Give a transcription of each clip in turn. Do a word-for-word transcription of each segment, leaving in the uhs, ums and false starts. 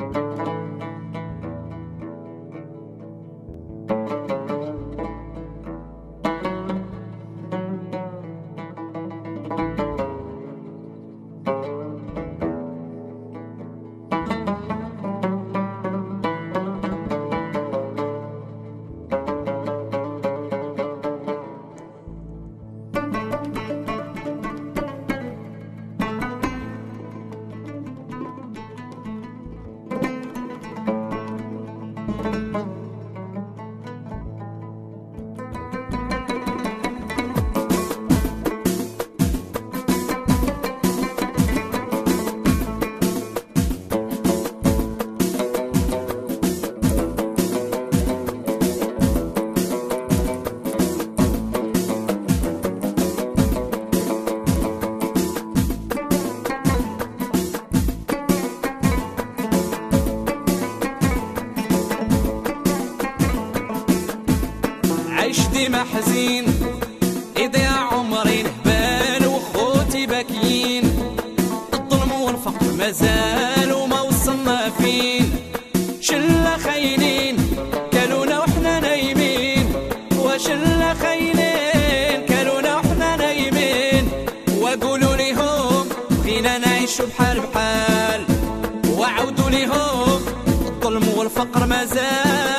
ديما حزين يضيع عمري نهبال وخوتي باكيين، الظلم والفقر مازال وما وصلنا فين، شلة خاينين كالونا وحنا نايمين، وشلة خاينين كالونا وحنا نايمين، وقولوا ليهم بغينا نعيشوا بحال بحال، وعودوا ليهم الظلم والفقر مازال.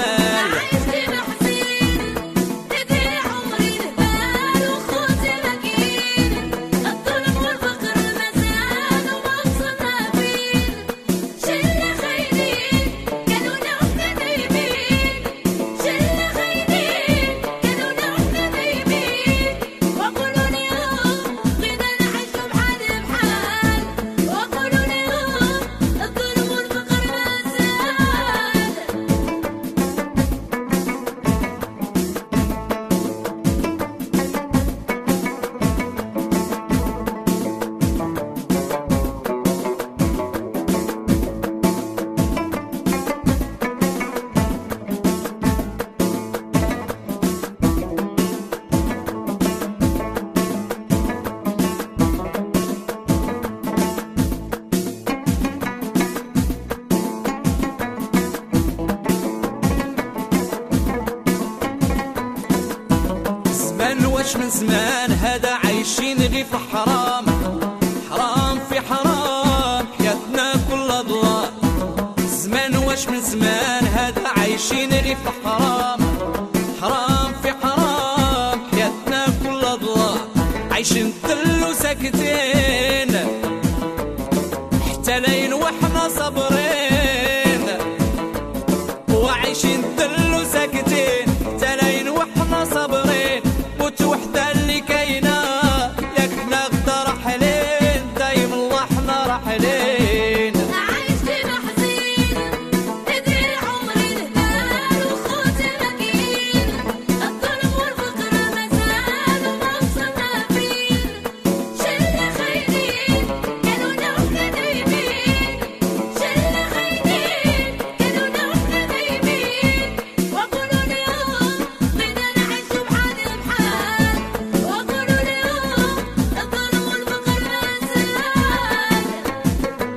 واش من زمان هذا عايشين غير في حرام، حرام في حرام حياتنا كلها ضلال، زمان واش من زمان هذا عايشين غير في حرام، حرام في حرام حياتنا كلها ضلال، عايشين ذل وساكتين حتى لين وحنا صابرين، وعايشين ذل وساكتين حتى لين وحنا صابرين، وحدة اللي كاينة ياك حنا غدا راحلين، دايم الله حنا راحلين. عايش ديما حزين يضيع عمري نهبال وخوتي باكيين، الظلم والفقر مازال وما وصلنا فين، شلة خاينين كانونا وحنا نايمين، شلة خاينين كانونا وحنا نايمين، وقولوا ليهم بغينا نعيشوا بحال بحال، وقولوا ليهم الظلم والفقر مازال.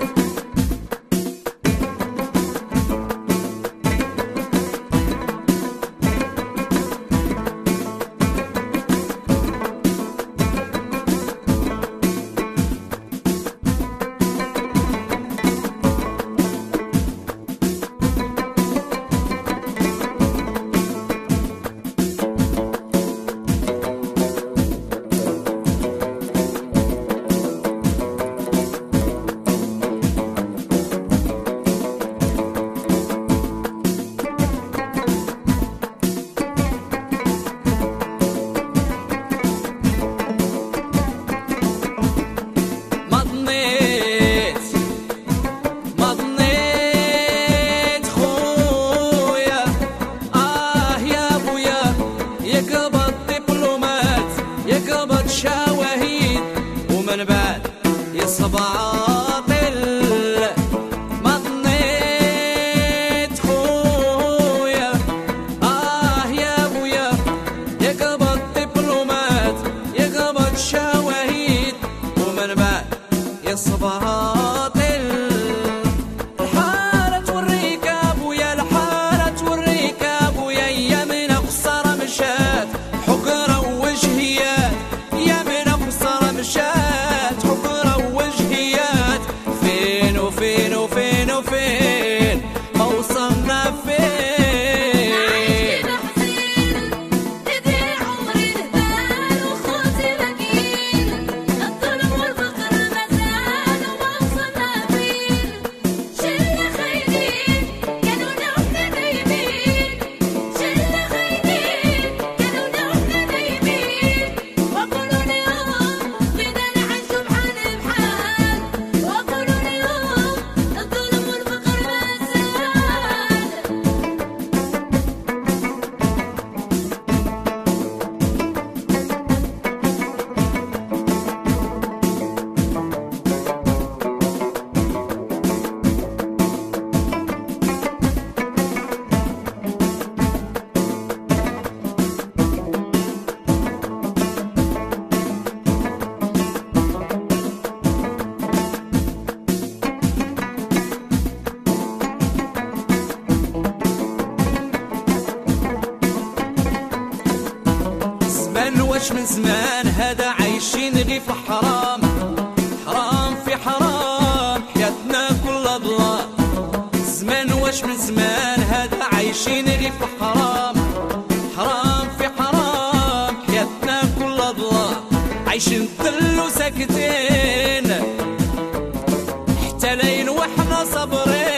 واش من زمان هذا عايشين غير في حرام، حرام في حرام حياتنا كلها ظلام. زمان واش من زمان هذا عايشين غير في حرام، حرام في حرام حياتنا كلها ظلام. عايشين ذل وساكتين حتى لين وحنا صابرين.